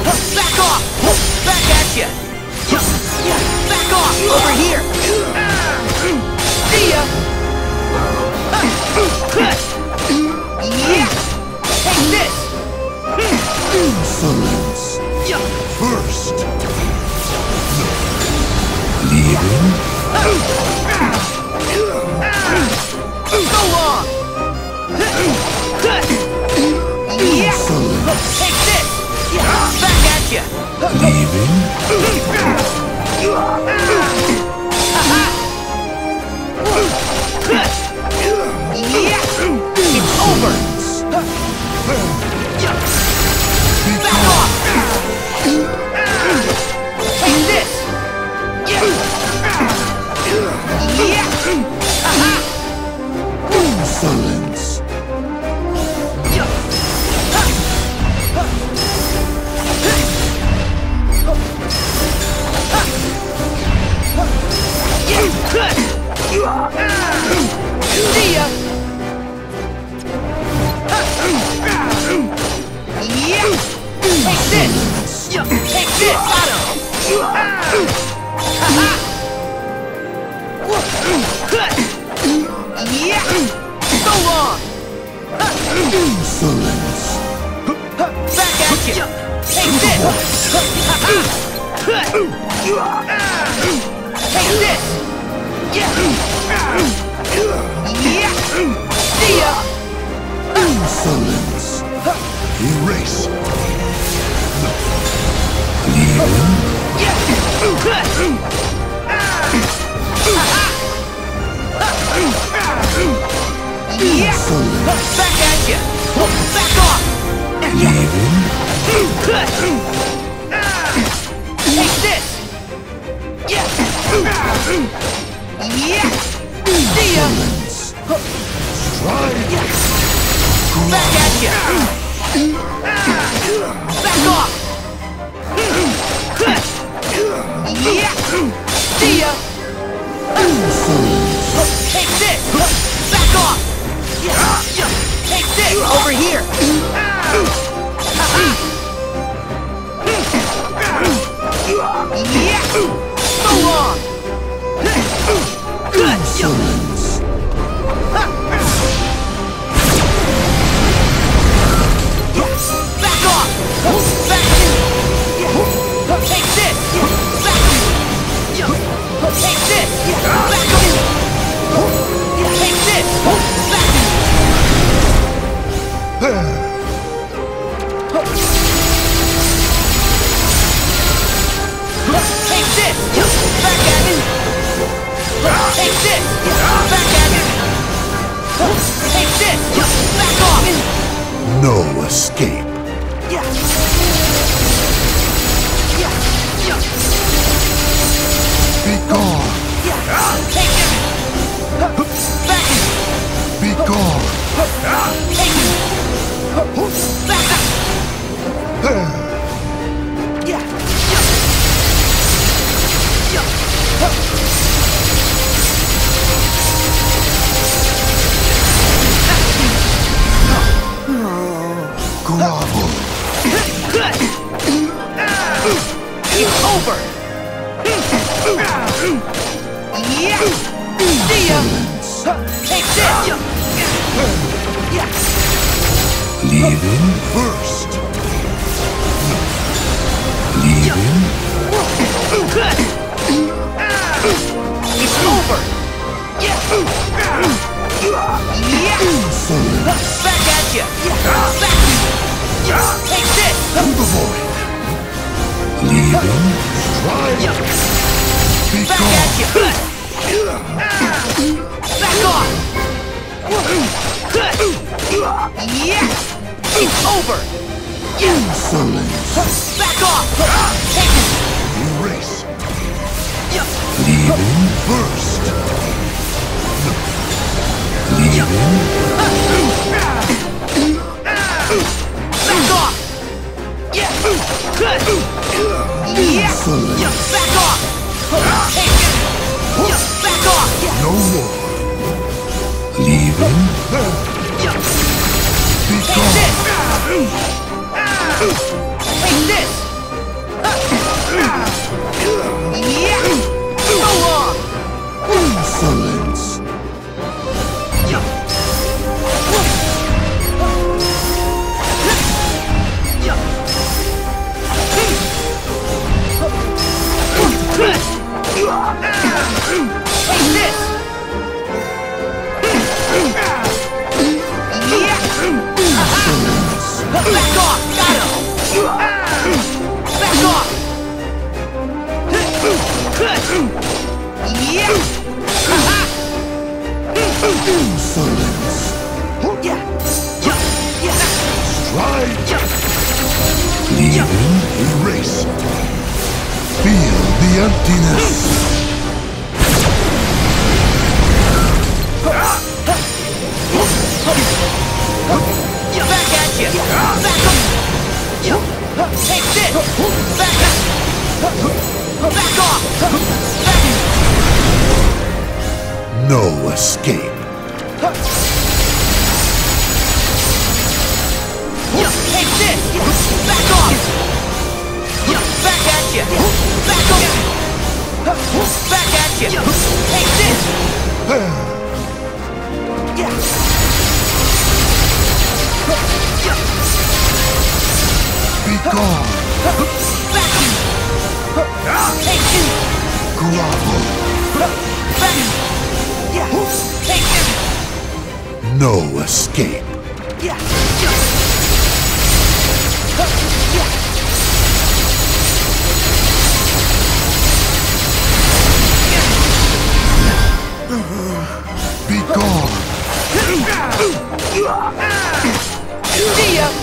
Back off! Back at ya! Back off! Over here! See ya! Yeah! Take this! Insolence. First. Leaving. So long! Insolence. Take this! Back at ya! Leaving. It's over! Back off! Take this! Insolence. See ya! Take this! Take this! Got him! So long! Insolence. Back at you! Take this! Take this! See ya! Insolence. Erase. Leaving. Insolence. Back at you! Back off! Leaving. Take this! See ya! Insolence. Stride. Back at you! Back off! See ya! Insolence. Take this! Back off! Take this! Over here! So long! Insolence. Back off! Back! Take this! Back! Take this! Back! Take this! Back! Take this! Back at it! Take this! Back at it! Take this! Back off! No escape. Be gone. Take it! Back! Be gone. Take it! Back! Grovel. It's over! See ya! Take this! Leaving first. Leaving. It's over! Insolence. Back at ya! Back! Take this! To the void. Leaving. Be Back gone. at ya! Back off! It's over! Insolence. Back off! Take it! Erase. Leaving first. Leaving. Back off! Insolence. Back off! Take it! Back off! No more. Leaving. Be Take gone. this! Take this! Back off! Got him! Back off! Yeah! Insolence. Yeah! Yeah! Stride. Yeah! Leaving. Erase. Feel the emptiness. Back at you! Back up! Take this! Back up! Back off! Back! No escape. Take this! Back off! Back at you! Back up! Back at you! Take this! Be gone. Back! Take this! Grovel. Back! Take this! No escape. Be gone. See ya!